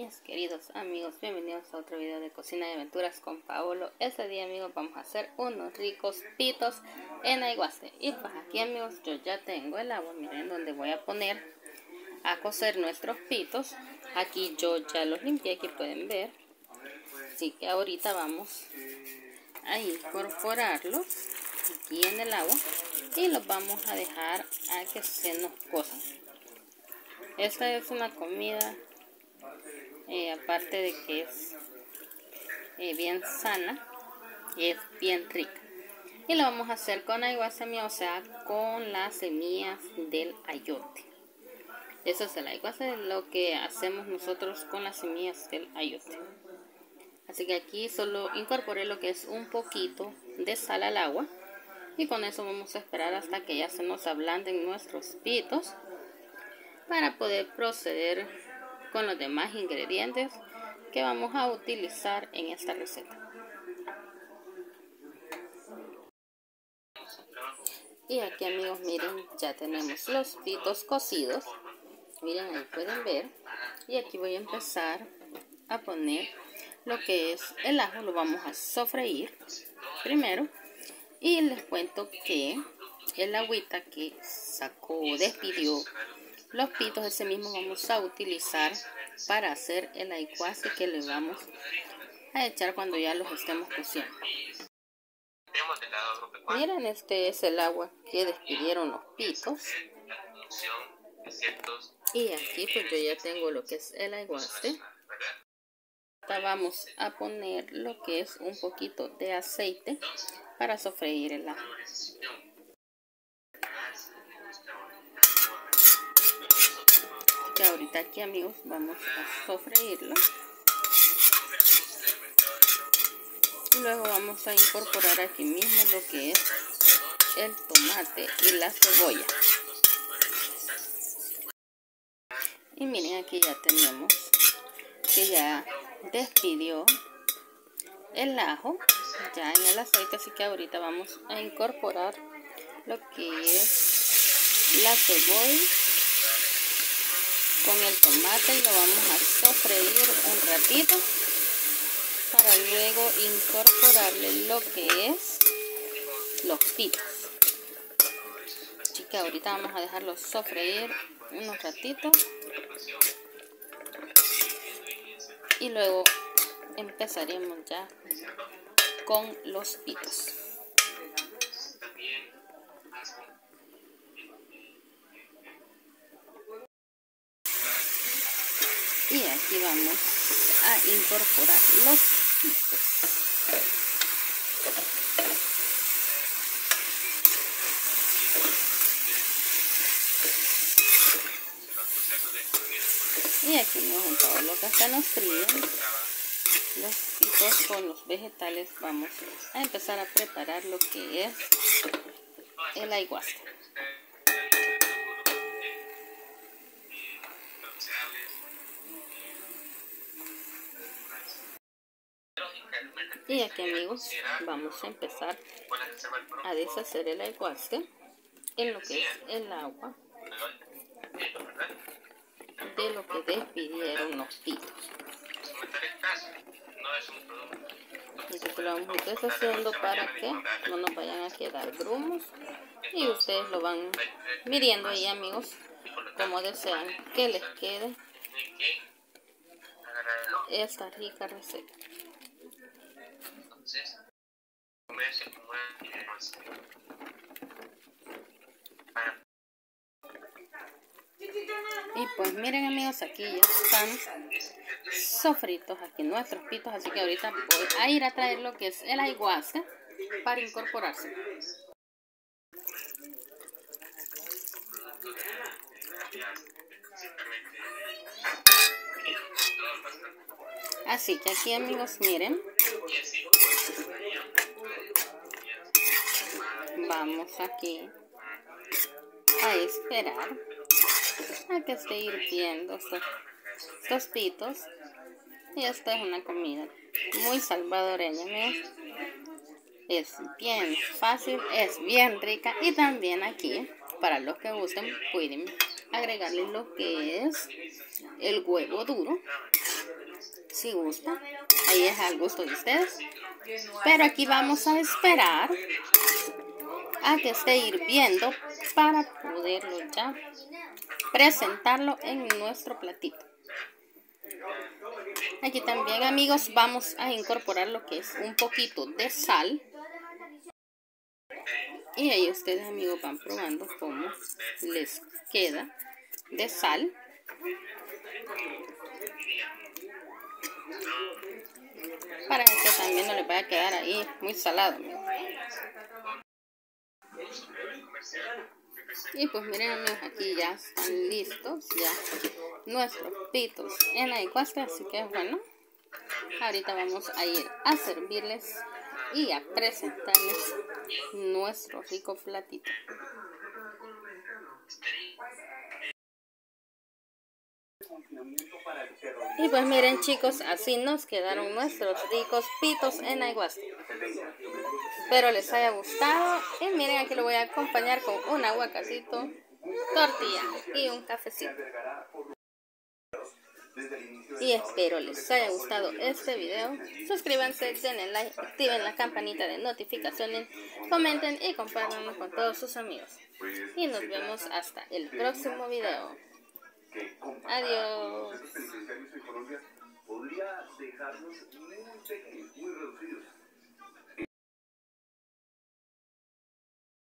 Mis queridos amigos, bienvenidos a otro video de cocina y aventuras con Paolo. Este día, amigos, vamos a hacer unos ricos pitos en aguaste. Y pues aquí, amigos, yo ya tengo el agua, miren, donde voy a poner a cocer nuestros pitos. Aquí yo ya los limpié, aquí pueden ver. Así que ahorita vamos a incorporarlos aquí en el agua y los vamos a dejar a que se nos cosan. Esta es una comida aparte de que es bien sana, es bien rica. Y lo vamos a hacer con aguaste, o sea, con las semillas del ayote. Eso es el aguaste, lo que hacemos nosotros con las semillas del ayote. Así que aquí solo incorporé lo que es un poquito de sal al agua. Y con eso vamos a esperar hasta que ya se nos ablanden nuestros pitos para poder proceder con los demás ingredientes que vamos a utilizar en esta receta. Y aquí, amigos, miren, ya tenemos los pitos cocidos. Miren, ahí pueden ver. Y aquí voy a empezar a poner lo que es el ajo. Lo vamos a sofreír primero. Y les cuento que el agüita que sacó, despidió los pitos, ese mismo vamos a utilizar para hacer el aguaste que le vamos a echar cuando ya los estemos cociendo. Miren, este es el agua que despidieron los pitos. Y aquí pues yo ya tengo lo que es el aguaste. Ahora vamos a poner lo que es un poquito de aceite para sofreír el ajo. Que ahorita aquí, amigos, vamos a sofreírlo. Y luego vamos a incorporar aquí mismo lo que es el tomate y la cebolla. Y miren, aquí ya tenemos que ya despidió el ajo ya en el aceite, así que ahorita vamos a incorporar lo que es la cebolla con el tomate y lo vamos a sofreír un ratito para luego incorporarle lo que es los pitos. Así que ahorita vamos a dejarlo sofreír unos ratitos y luego empezaremos ya con los pitos. Y aquí vamos a incorporar los pitos. Y aquí en todo lo que se nos fríe, los pitos con los vegetales, vamos a empezar a preparar lo que es el aguaste. Y aquí, amigos, vamos a empezar a deshacer el aguaste en lo que es el agua de lo que despidieron los pitos. Y que lo vamos deshaciendo para que no nos vayan a quedar grumos. Y ustedes lo van midiendo ahí, amigos, como desean que les quede esta rica receta. Y pues miren, amigos, aquí ya están sofritos aquí nuestros pitos, así que ahorita voy a ir a traer lo que es el aguaste para incorporarse. Así que aquí, amigos, miren, vamos aquí a esperar a que esté hirviendo estos pitos. Y esta es una comida muy salvadoreña, amigos. Es bien fácil, es bien rica. Y también aquí, para los que gusten, pueden agregarle lo que es el huevo duro si gusta. Ahí es al gusto de ustedes. Pero aquí vamos a esperar a que esté hirviendo para poderlo ya presentarlo en nuestro platito. Aquí también, amigos, vamos a incorporar lo que es un poquito de sal. Y ahí ustedes, amigos, van probando cómo les queda de sal. Para que también no les vaya a quedar ahí muy salado, amigos. Y pues miren, amigos, aquí ya están listos ya nuestros pitos en aguasca, así que bueno, ahorita vamos a ir a servirles y a presentarles nuestro rico platito. Y pues miren, chicos, así nos quedaron nuestros ricos pitos en aguasca. Espero les haya gustado. Y miren, aquí lo voy a acompañar con un aguacacito, tortilla y un cafecito. Y espero les haya gustado este video. Suscríbanse, denle like, activen la campanita de notificaciones, comenten y compártanlo con todos sus amigos. Y nos vemos hasta el próximo video. Adiós.